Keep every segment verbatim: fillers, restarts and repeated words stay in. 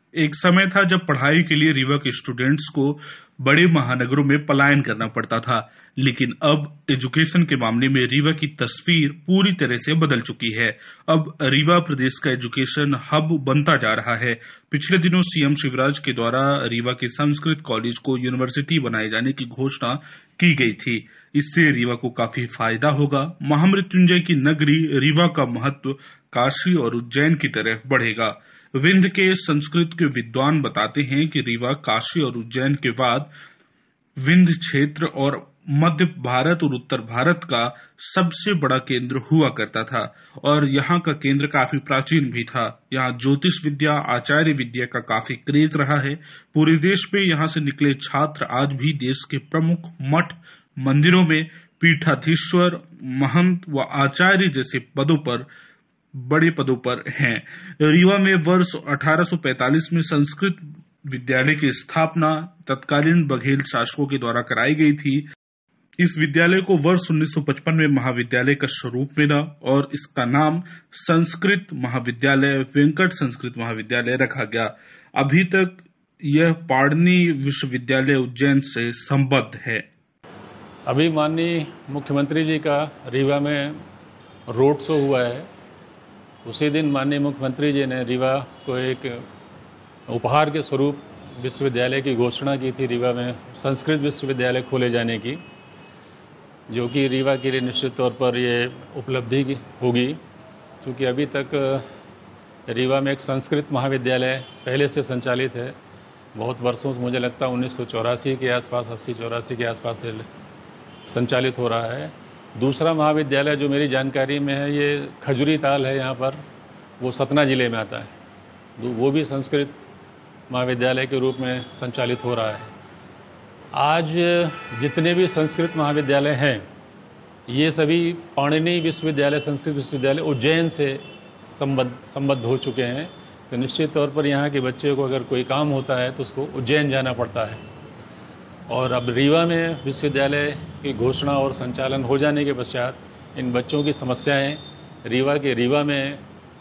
एक समय था जब पढ़ाई के लिए रीवा के स्टूडेंट्स को बड़े महानगरों में पलायन करना पड़ता था, लेकिन अब एजुकेशन के मामले में रीवा की तस्वीर पूरी तरह से बदल चुकी है। अब रीवा प्रदेश का एजुकेशन हब बनता जा रहा है। पिछले दिनों सीएम शिवराज के द्वारा रीवा के संस्कृत कॉलेज को यूनिवर्सिटी बनाए जाने की घोषणा की गई थी। इससे रीवा को काफी फायदा होगा। महामृत्युंजय की नगरी रीवा का महत्व काशी और उज्जैन की तरह बढ़ेगा। विंध्य के संस्कृत के विद्वान बताते हैं कि रीवा काशी और उज्जैन के बाद विंध्य क्षेत्र और मध्य भारत और उत्तर भारत का सबसे बड़ा केंद्र हुआ करता था और यहाँ का केंद्र काफी प्राचीन भी था। यहाँ ज्योतिष विद्या, आचार्य विद्या का काफी क्रेज रहा है। पूरे देश में यहाँ से निकले छात्र आज भी देश के प्रमुख मठ मंदिरों में पीठाधीश्वर, महंत व आचार्य जैसे पदों पर बड़े पदों पर हैं। रीवा में वर्ष अठारह सौ पैंतालीस में संस्कृत विद्यालय की स्थापना तत्कालीन बघेल शासकों के द्वारा कराई गई थी। इस विद्यालय को वर्ष उन्नीस सौ पचपन में महाविद्यालय का स्वरूप मिला और इसका नाम संस्कृत महाविद्यालय, वेंकट संस्कृत महाविद्यालय रखा गया। अभी तक यह पाणिनि विश्वविद्यालय उज्जैन से संबद्ध है। अभी माननीय मुख्यमंत्री जी का रीवा में रोड शो हुआ है। उसी दिन माननीय मुख्यमंत्री जी ने रीवा को एक उपहार के स्वरूप विश्वविद्यालय की घोषणा की थी। रीवा में संस्कृत विश्वविद्यालय खोले जाने की, जो कि रीवा के लिए निश्चित तौर पर ये उपलब्धि होगी, क्योंकि अभी तक रीवा में एक संस्कृत महाविद्यालय पहले से संचालित है। बहुत वर्षों से, मुझे लगता है उन्नीस सौ चौरासी के आसपास, अस्सी चौरासी के आसपास से संचालित हो रहा है। दूसरा महाविद्यालय जो मेरी जानकारी में है, ये खजुरी ताल है यहाँ पर, वो सतना ज़िले में आता है। वो भी संस्कृत महाविद्यालय के रूप में संचालित हो रहा है। आज जितने भी संस्कृत महाविद्यालय हैं, ये सभी पाणिनि विश्वविद्यालय, संस्कृत विश्वविद्यालय उज्जैन से संबद्ध संबद्ध हो चुके हैं। तो निश्चित तौर पर यहाँ के बच्चे को अगर कोई काम होता है तो उसको उज्जैन जाना पड़ता है। और अब रीवा में विश्वविद्यालय की घोषणा और संचालन हो जाने के पश्चात इन बच्चों की समस्याएं रीवा के रीवा में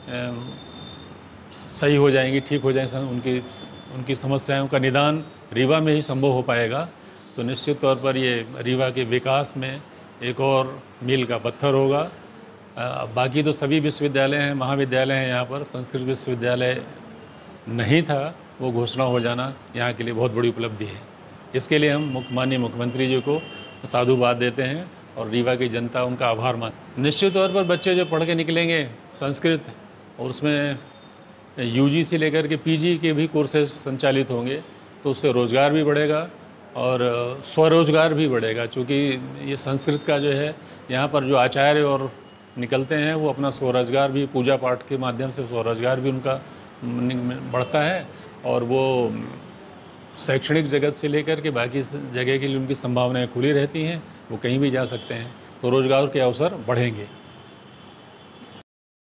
सही हो जाएंगी, ठीक हो जाएंगी। उनकी उनकी समस्याओं का निदान रीवा में ही संभव हो पाएगा। तो निश्चित तौर पर ये रीवा के विकास में एक और मील का पत्थर होगा। बाकी तो सभी विश्वविद्यालय हैं, महाविद्यालय हैं। यहाँ पर संस्कृत विश्वविद्यालय नहीं था, वो घोषणा हो जाना यहाँ के लिए बहुत बड़ी उपलब्धि है। इसके लिए हम माननीय मुख्यमंत्री जी को साधुवाद देते हैं और रीवा की जनता उनका आभार मानती है। निश्चित तौर पर बच्चे जो पढ़ के निकलेंगे संस्कृत, और उसमें यूजी से लेकर के पीजी के भी कोर्सेज संचालित होंगे, तो उससे रोज़गार भी बढ़ेगा और स्वरोजगार भी बढ़ेगा। क्योंकि ये संस्कृत का जो है, यहाँ पर जो आचार्य और निकलते हैं वो अपना स्वरोजगार भी, पूजा पाठ के माध्यम से स्वरोजगार भी उनका बढ़ता है और वो शैक्षणिक जगत से लेकर के बाकी जगह के लिए उनकी संभावनाएं खुली रहती हैं। वो कहीं भी जा सकते हैं, तो रोज़गार के अवसर बढ़ेंगे।